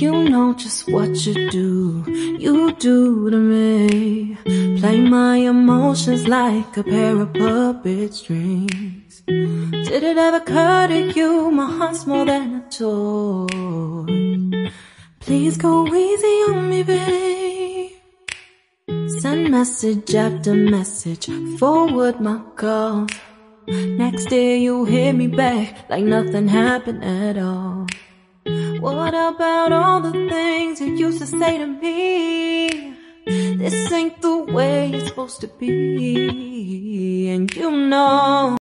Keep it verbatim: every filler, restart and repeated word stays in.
You know just what you do, you do to me. Play my emotions like a pair of puppet strings. Did it ever occur to you my heart's more than a toy? Please go easy on me, babe. Send message after message, forward my calls. Next day you hit me back like nothing happened at all. What about all the things you used to say to me? This ain't the way it's supposed to be, and you know